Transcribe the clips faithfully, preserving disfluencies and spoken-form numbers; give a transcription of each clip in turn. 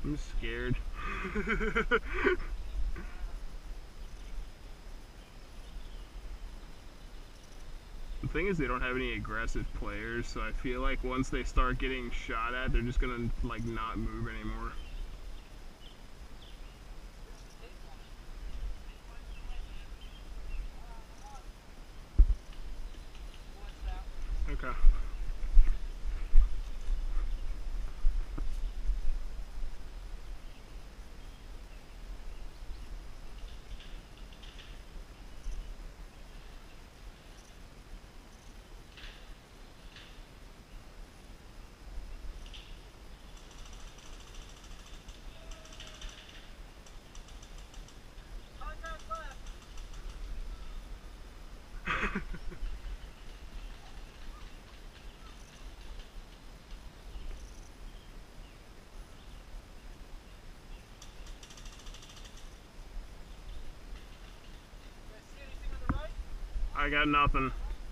I'm scared. The thing is, they don't have any aggressive players, so I feel like once they start getting shot at, they're just gonna like not move anymore. Okay. I got nothing.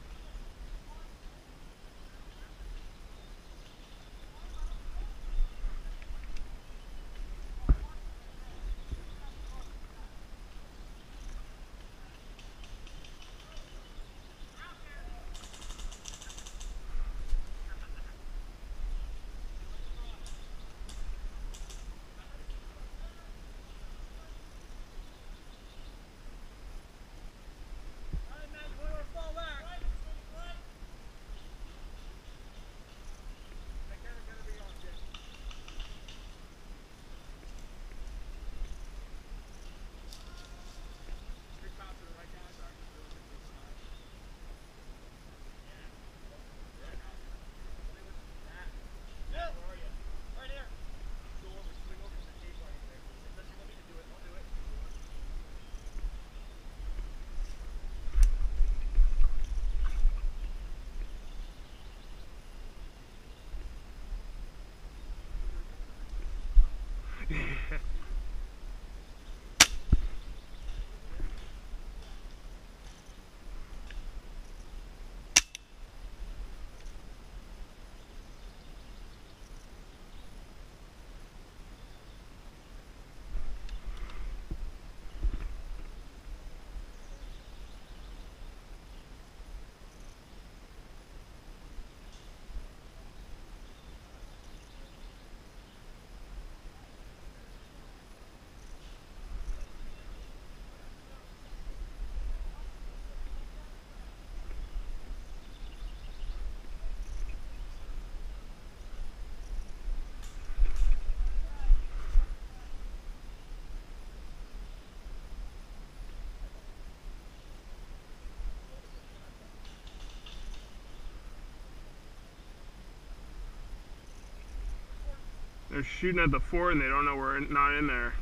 They're shooting at the fort and they don't know we're not in there.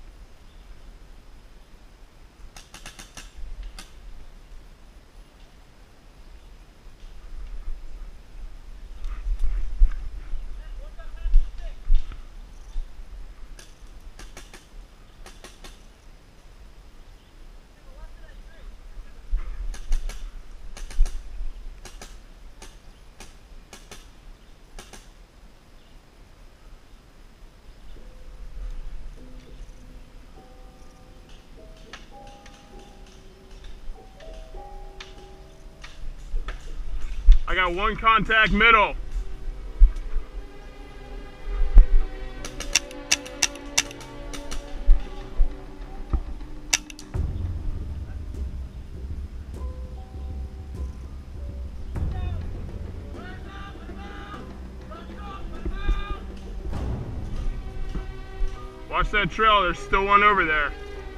I got one contact middle. Watch that trail, there's still one over there.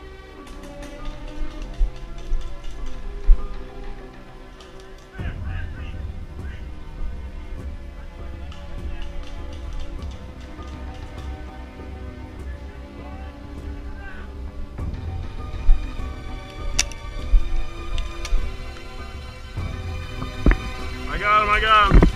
I got him, I got him.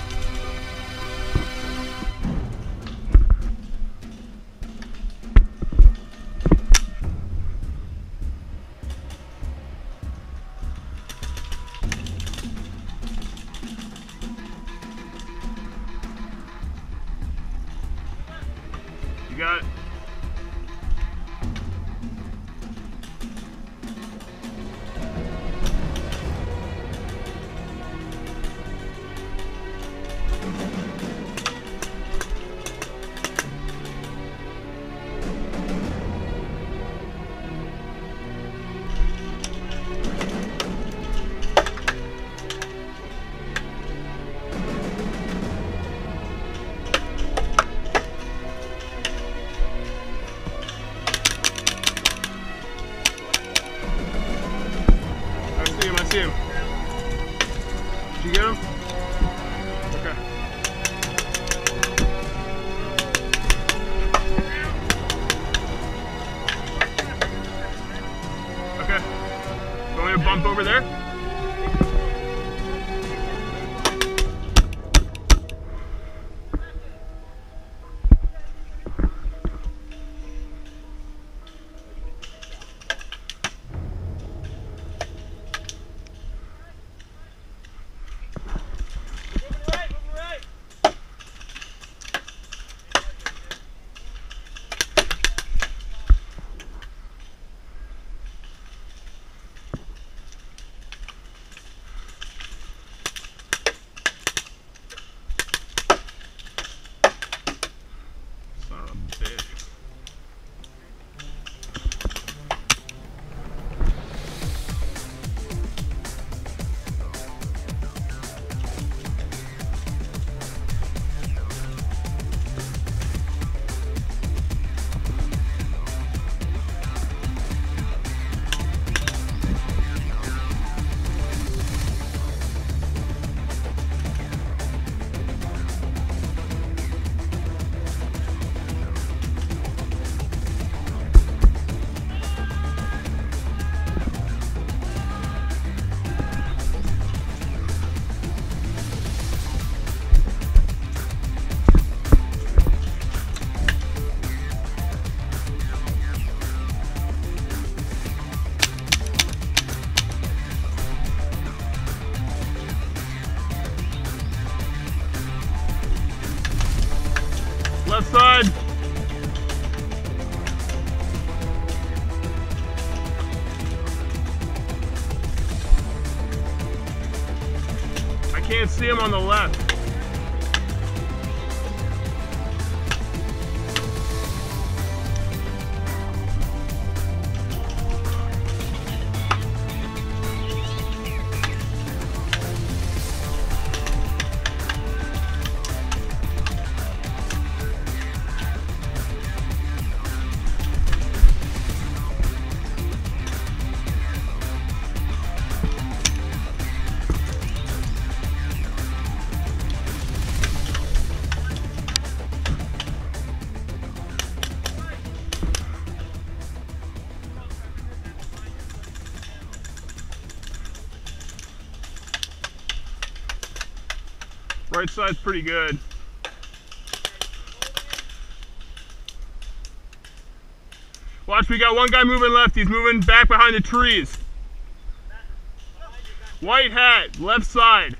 You got it? over there. Left side. I can't see him on the left. Right side's pretty good. Watch, we got one guy moving left. He's moving back behind the trees. White hat, left side.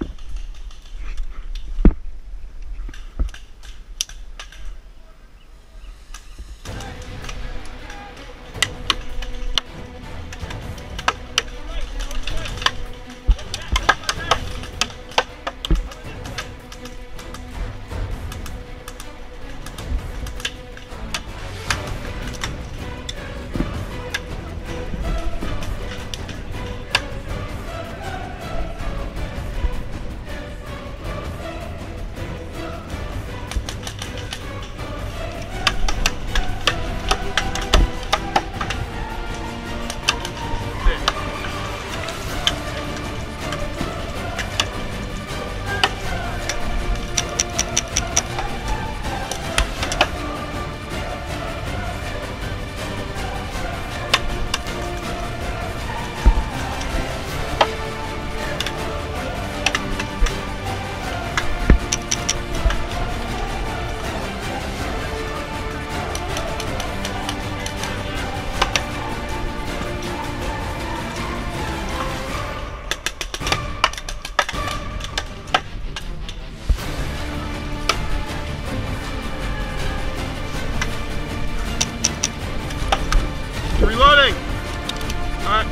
Reloading! Alright.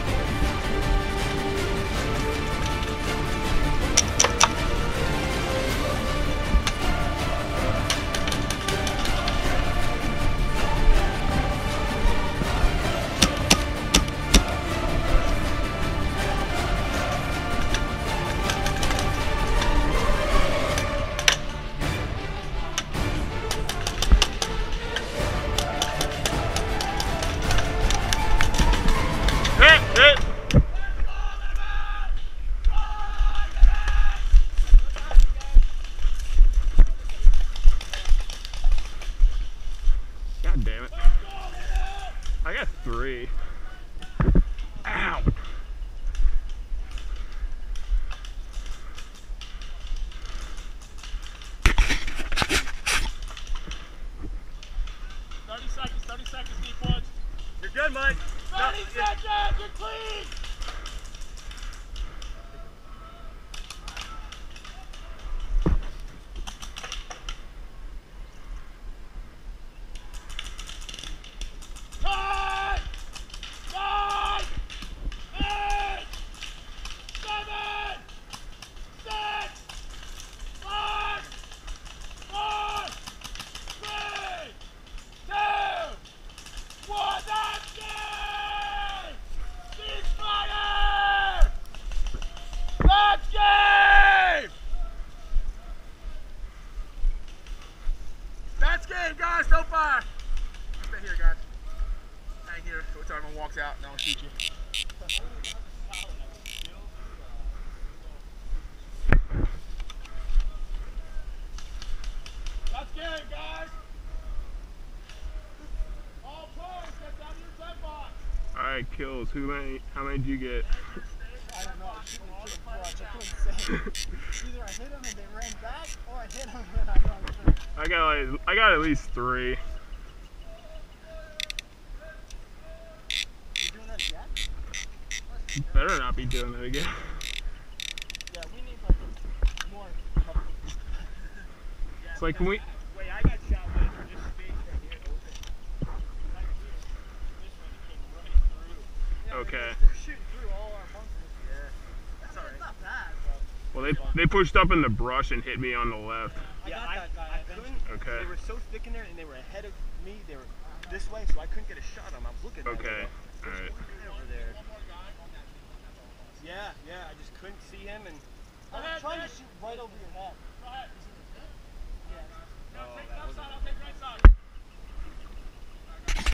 God damn it. I got three. Ow. seconds, thirty seconds, deep ones. You're good, Mike. thirty No, seconds, you're clean! Nine! Nine! Eight! Seven! Six! Five! Four! Three! Two! One! That's game! Ceasefire! That's game! that's game, guys, so far. Stay here, guys. Hang here so everyone walks out and no one shoots you. That's game, guys! All players, get down to your ten box! Alright, kills. Who many? How many did you get? I don't know. I was shooting to the brush. I couldn't say. Either I hit them and they ran back, or I hit them and I ran through. I got like, I got at least three. You doing that again? Better not be doing that again. Yeah, we need like more. It's like when we. Wait, I got shot with for just space right here open. Right here. This one came right through. Yeah, Okay. They're shooting through all our bunkers. Yeah, that's It's alright. not bad, but. Well, they they pushed up in the brush and hit me on the left. I Yeah, got I, that guy. I I think. couldn't. Okay. They were so thick in there and they were ahead of me. They were this way, so I couldn't get a shot on them. I was looking at Okay. them. All right. Over there. Yeah, yeah, I just couldn't see him and. I was trying to shoot right over your head. Go ahead. Yeah. Now Oh, take that left wasn't- side, I'll take right side.